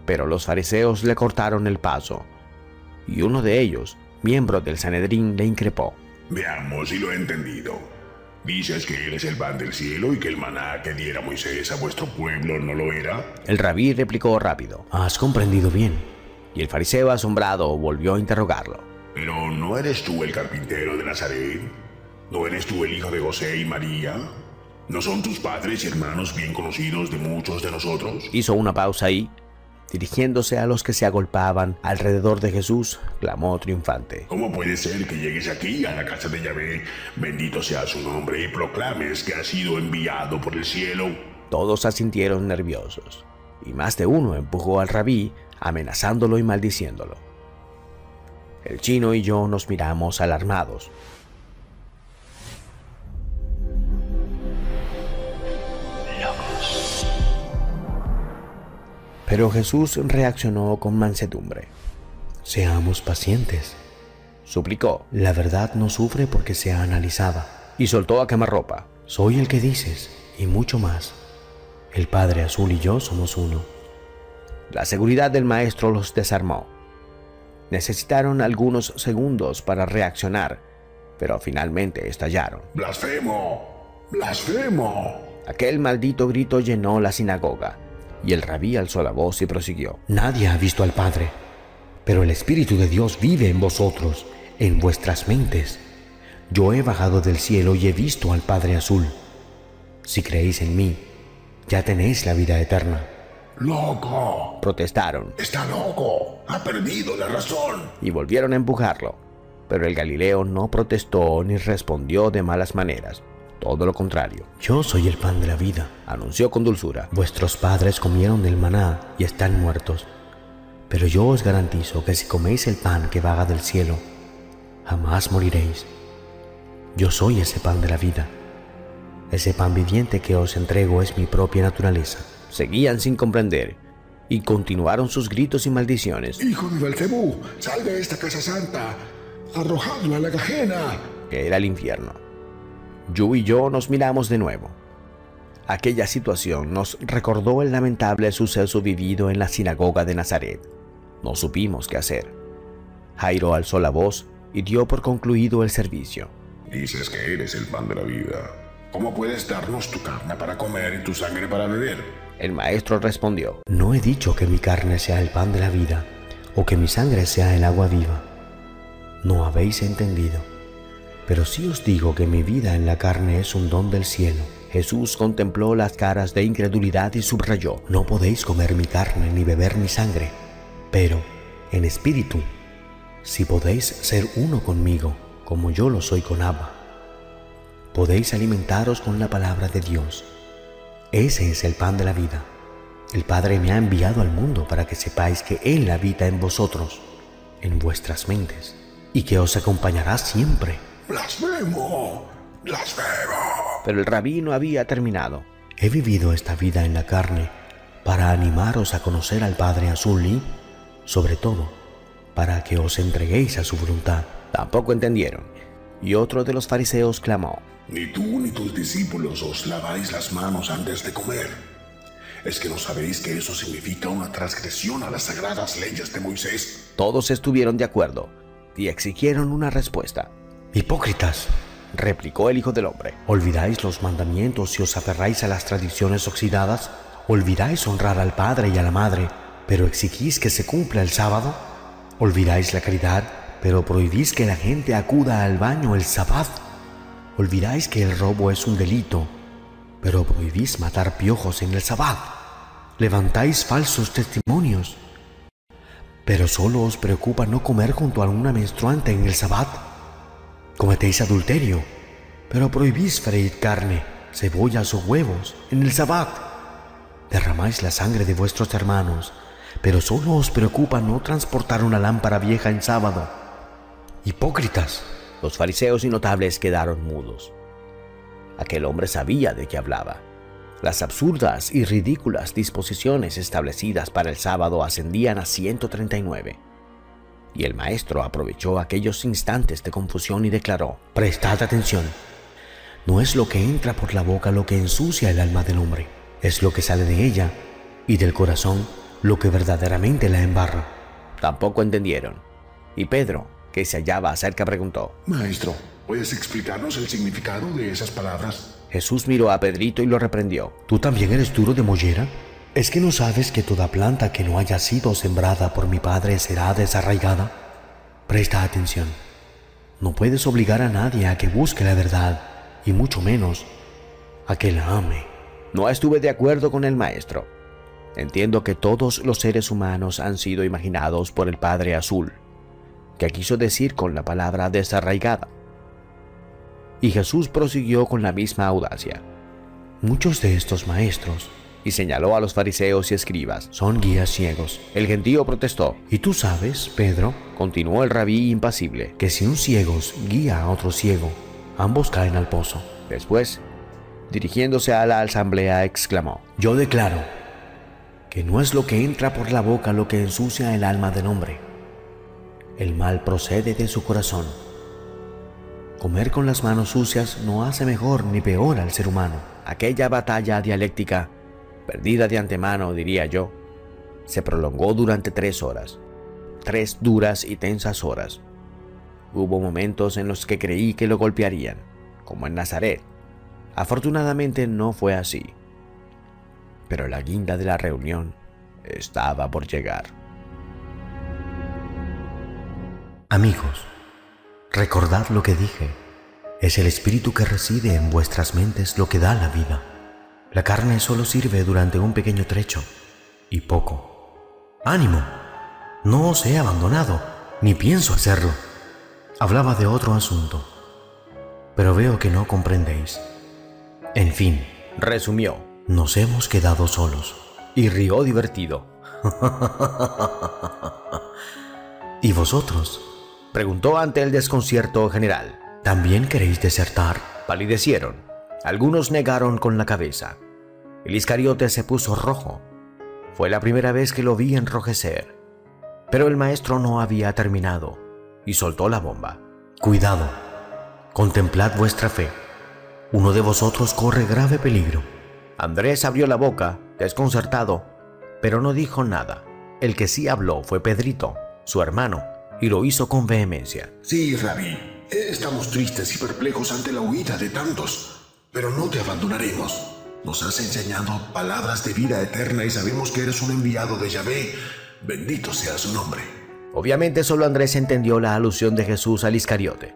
Pero los fariseos le cortaron el paso, y uno de ellos, miembro del Sanedrín, le increpó. Veamos si lo he entendido. ¿Dices que eres el pan del cielo y que el maná que diera Moisés a vuestro pueblo no lo era? El rabí replicó rápido. Has comprendido bien. Y el fariseo, asombrado, volvió a interrogarlo. ¿Pero no eres tú el carpintero de Nazaret? ¿No eres tú el hijo de José y María? ¿No son tus padres y hermanos bien conocidos de muchos de nosotros? Hizo una pausa y, dirigiéndose a los que se agolpaban alrededor de Jesús, clamó triunfante. ¿Cómo puede ser que llegues aquí a la casa de Yahvé, bendito sea su nombre, y proclames que ha sido enviado por el cielo? Todos asintieron nerviosos, y más de uno empujó al rabí, amenazándolo y maldiciéndolo. El chino y yo nos miramos alarmados. Pero Jesús reaccionó con mansedumbre. Seamos pacientes, suplicó. La verdad no sufre porque sea analizada. Y soltó a quemarropa. Soy el que dices, y mucho más. El Padre Azul y yo somos uno. La seguridad del maestro los desarmó. Necesitaron algunos segundos para reaccionar, pero finalmente estallaron. ¡Blasfemo! ¡Blasfemo! Aquel maldito grito llenó la sinagoga. Y el rabí alzó la voz y prosiguió. Nadie ha visto al Padre, pero el Espíritu de Dios vive en vosotros, en vuestras mentes. Yo he bajado del cielo y he visto al Padre Azul. Si creéis en mí, ya tenéis la vida eterna. ¡Loco! Protestaron. ¡Está loco! ¡Ha perdido la razón! Y volvieron a empujarlo. Pero el Galileo no protestó ni respondió de malas maneras. Todo lo contrario. Yo soy el pan de la vida, anunció con dulzura. Vuestros padres comieron del maná y están muertos. Pero yo os garantizo que si coméis el pan que baja del cielo, jamás moriréis. Yo soy ese pan de la vida. Ese pan viviente que os entrego es mi propia naturaleza. Seguían sin comprender y continuaron sus gritos y maldiciones. ¡Hijo de Belcebú! ¡Sal de esta casa santa! ¡Arrojadlo a la Gehenna! Que era el infierno. Yu y yo nos miramos de nuevo. Aquella situación nos recordó el lamentable suceso vivido en la sinagoga de Nazaret. No supimos qué hacer. Jairo alzó la voz y dio por concluido el servicio. Dices que eres el pan de la vida. ¿Cómo puedes darnos tu carne para comer y tu sangre para beber? El maestro respondió. No he dicho que mi carne sea el pan de la vida o que mi sangre sea el agua viva. No habéis entendido. Pero sí os digo que mi vida en la carne es un don del cielo. Jesús contempló las caras de incredulidad y subrayó. No podéis comer mi carne ni beber mi sangre, pero en espíritu, si podéis ser uno conmigo, como yo lo soy con Abba. Podéis alimentaros con la palabra de Dios. Ese es el pan de la vida. El Padre me ha enviado al mundo para que sepáis que Él habita en vosotros, en vuestras mentes, y que os acompañará siempre. ¡Blasfemo! ¡Blasfemo! Pero el rabí no había terminado. He vivido esta vida en la carne para animaros a conocer al Padre Azul y, sobre todo, para que os entreguéis a su voluntad. Tampoco entendieron. Y otro de los fariseos clamó. Ni tú ni tus discípulos os laváis las manos antes de comer. ¿Es que no sabéis que eso significa una transgresión a las sagradas leyes de Moisés? Todos estuvieron de acuerdo y exigieron una respuesta. Hipócritas, replicó el Hijo del Hombre. ¿Olvidáis los mandamientos y os aferráis a las tradiciones oxidadas? ¿Olvidáis honrar al padre y a la madre, pero exigís que se cumpla el sábado? ¿Olvidáis la caridad, pero prohibís que la gente acuda al baño el sábado? ¿Olvidáis que el robo es un delito, pero prohibís matar piojos en el sábado? ¿Levantáis falsos testimonios, pero solo os preocupa no comer junto a una menstruante en el sábado? Cometéis adulterio, pero prohibís freír carne, cebollas o huevos en el sabbat. Derramáis la sangre de vuestros hermanos, pero solo os preocupa no transportar una lámpara vieja en sábado. Hipócritas. Los fariseos y notables quedaron mudos. Aquel hombre sabía de qué hablaba. Las absurdas y ridículas disposiciones establecidas para el sábado ascendían a 139. Y el maestro aprovechó aquellos instantes de confusión y declaró: prestad atención. No es lo que entra por la boca lo que ensucia el alma del hombre, es lo que sale de ella, y del corazón lo que verdaderamente la embarra. Tampoco entendieron. Y Pedro, que se hallaba cerca, preguntó: Maestro, ¿puedes explicarnos el significado de esas palabras? Jesús miró a Pedrito y lo reprendió. ¿Tú también eres duro de mollera? ¿Es que no sabes que toda planta que no haya sido sembrada por mi Padre será desarraigada? Presta atención. No puedes obligar a nadie a que busque la verdad, y mucho menos a que la ame. No estuve de acuerdo con el maestro. Entiendo que todos los seres humanos han sido imaginados por el Padre Azul, que quiso decir con la palabra desarraigada. Y Jesús prosiguió con la misma audacia. Muchos de estos maestros, y señaló a los fariseos y escribas, son guías ciegos. El gentío protestó. Y tú sabes, Pedro, continuó el rabí impasible, que si un ciego guía a otro ciego, ambos caen al pozo. Después, dirigiéndose a la asamblea, exclamó: Yo declaro que no es lo que entra por la boca lo que ensucia el alma del hombre. El mal procede de su corazón. Comer con las manos sucias no hace mejor ni peor al ser humano. Aquella batalla dialéctica, perdida de antemano, diría yo, se prolongó durante 3 horas. 3 duras y tensas horas. Hubo momentos en los que creí que lo golpearían, como en Nazaret. Afortunadamente no fue así. Pero la guinda de la reunión estaba por llegar. Amigos, recordad lo que dije. Es el espíritu que reside en vuestras mentes lo que da la vida. La carne solo sirve durante un pequeño trecho, y poco. ¡Ánimo! No os he abandonado, ni pienso hacerlo. Hablaba de otro asunto, pero veo que no comprendéis. En fin, resumió, nos hemos quedado solos. Y rió divertido. ¿Y vosotros?, preguntó ante el desconcierto general. ¿También queréis desertar? Palidecieron. Algunos negaron con la cabeza. El Iscariote se puso rojo. Fue la primera vez que lo vi enrojecer. Pero el maestro no había terminado y soltó la bomba. Cuidado, contemplad vuestra fe. Uno de vosotros corre grave peligro. Andrés abrió la boca, desconcertado, pero no dijo nada. El que sí habló fue Pedrito, su hermano, y lo hizo con vehemencia. Sí, Rabí, estamos tristes y perplejos ante la huida de tantos, pero no te abandonaremos. Nos has enseñado palabras de vida eterna y sabemos que eres un enviado de Yahvé. Bendito sea su nombre. Obviamente solo Andrés entendió la alusión de Jesús al Iscariote.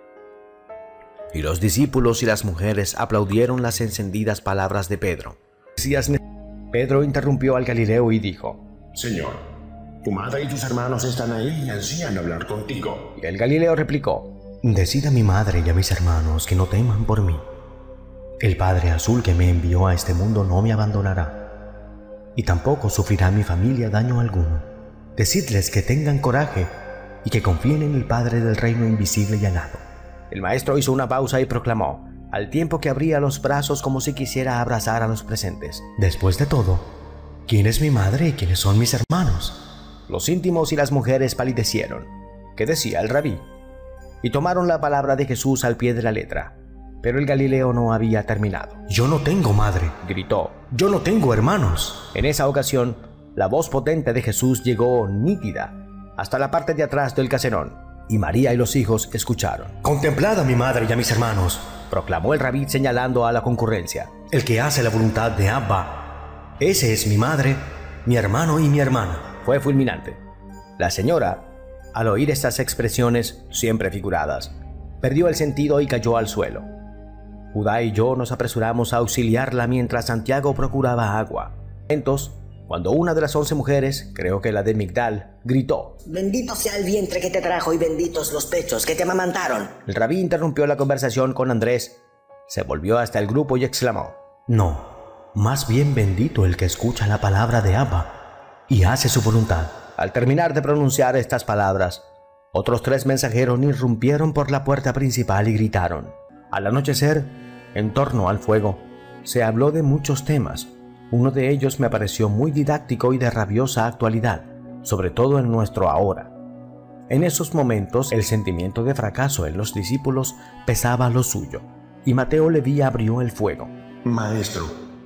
Y los discípulos y las mujeres aplaudieron las encendidas palabras de Pedro. Pedro interrumpió al Galileo y dijo: Señor, tu madre y tus hermanos están ahí y ansían hablar contigo. Y el Galileo replicó: Decid a mi madre y a mis hermanos que no teman por mí. El Padre Azul que me envió a este mundo no me abandonará, y tampoco sufrirá mi familia daño alguno. Decidles que tengan coraje y que confíen en el Padre del reino invisible y alado. El maestro hizo una pausa y proclamó, al tiempo que abría los brazos como si quisiera abrazar a los presentes: Después de todo, ¿quién es mi madre y quiénes son mis hermanos? Los íntimos y las mujeres palidecieron. ¿Qué decía el rabí? Y tomaron la palabra de Jesús al pie de la letra. Pero el Galileo no había terminado. Yo no tengo madre, gritó. Yo no tengo hermanos. En esa ocasión, la voz potente de Jesús llegó nítida hasta la parte de atrás del caserón, y María y los hijos escucharon. Contemplad a mi madre y a mis hermanos, proclamó el rabí señalando a la concurrencia. El que hace la voluntad de Abba, ese es mi madre, mi hermano y mi hermana. Fue fulminante. La señora, al oír estas expresiones siempre figuradas, perdió el sentido y cayó al suelo. Judá y yo nos apresuramos a auxiliarla mientras Santiago procuraba agua. Entonces, cuando una de las 11 mujeres, creo que la de Migdal, gritó: Bendito sea el vientre que te trajo y benditos los pechos que te amamantaron. El rabí interrumpió la conversación con Andrés, se volvió hasta el grupo y exclamó: No, más bien bendito el que escucha la palabra de Abba y hace su voluntad. Al terminar de pronunciar estas palabras, otros 3 mensajeros irrumpieron por la puerta principal y gritaron. Al anochecer, en torno al fuego, se habló de muchos temas. Uno de ellos me pareció muy didáctico y de rabiosa actualidad, sobre todo en nuestro ahora. En esos momentos, el sentimiento de fracaso en los discípulos pesaba lo suyo, y Mateo Leví abrió el fuego. Maestro,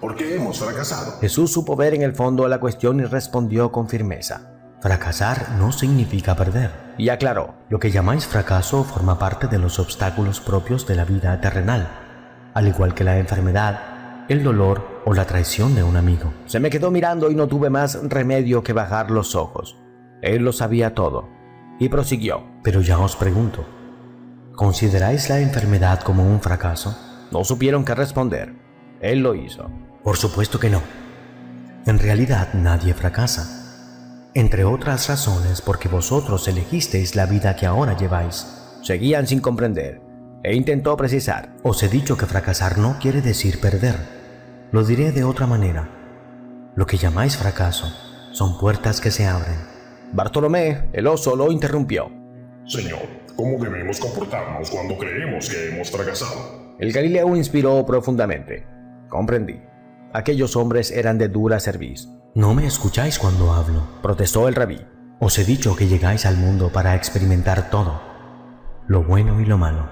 porque hemos fracasado. Jesús supo ver en el fondo de la cuestión y respondió con firmeza. Fracasar no significa perder. Y aclaró. Lo que llamáis fracaso forma parte de los obstáculos propios de la vida terrenal, al igual que la enfermedad, el dolor o la traición de un amigo. Se me quedó mirando y no tuve más remedio que bajar los ojos. Él lo sabía todo. Y prosiguió. Pero ya os pregunto, ¿consideráis la enfermedad como un fracaso? No supieron qué responder. Él lo hizo. Por supuesto que no. En realidad nadie fracasa. Entre otras razones porque vosotros elegisteis la vida que ahora lleváis. Seguían sin comprender, e intentó precisar. Os he dicho que fracasar no quiere decir perder. Lo diré de otra manera. Lo que llamáis fracaso son puertas que se abren. Bartolomé, el oso, lo interrumpió. Señor, ¿cómo debemos comportarnos cuando creemos que hemos fracasado? El Galileo inspiró profundamente. Comprendí. Aquellos hombres eran de dura cerviz. No me escucháis cuando hablo, protestó el rabí. Os he dicho que llegáis al mundo para experimentar todo, lo bueno y lo malo.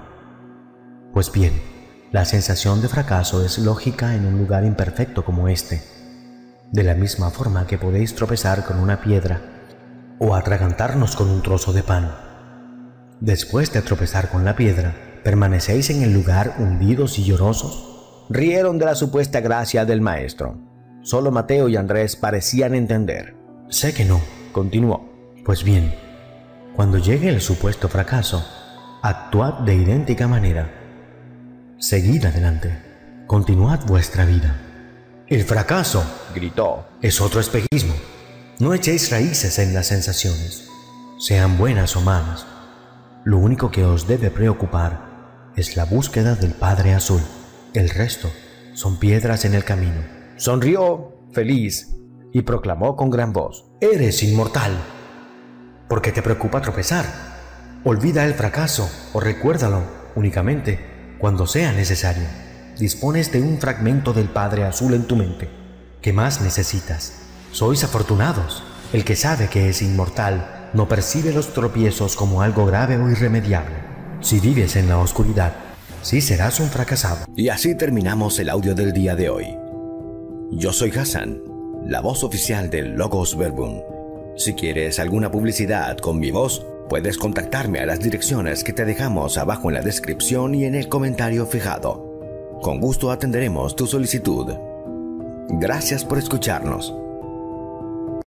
Pues bien, la sensación de fracaso es lógica en un lugar imperfecto como este. De la misma forma que podéis tropezar con una piedra o atragantarnos con un trozo de pan. Después de tropezar con la piedra, ¿permanecéis en el lugar hundidos y llorosos? Rieron de la supuesta gracia del maestro. Solo Mateo y Andrés parecían entender. Sé que no, continuó. Pues bien, cuando llegue el supuesto fracaso, actuad de idéntica manera. Seguid adelante, continuad vuestra vida. El fracaso, gritó, es otro espejismo. No echéis raíces en las sensaciones, sean buenas o malas. Lo único que os debe preocupar es la búsqueda del Padre Azul. El resto son piedras en el camino. Sonrió, feliz, y proclamó con gran voz. Eres inmortal. ¿Por qué te preocupa tropezar? Olvida el fracaso o recuérdalo únicamente cuando sea necesario. Dispones de un fragmento del Padre Azul en tu mente. ¿Qué más necesitas? Sois afortunados. El que sabe que es inmortal no percibe los tropiezos como algo grave o irremediable. Si vives en la oscuridad, sí serás un fracasado. Y así terminamos el audio del día de hoy. Yo soy Hassan, la voz oficial del Logos Verbum. Si quieres alguna publicidad con mi voz, puedes contactarme a las direcciones que te dejamos abajo en la descripción y en el comentario fijado. Con gusto atenderemos tu solicitud. Gracias por escucharnos.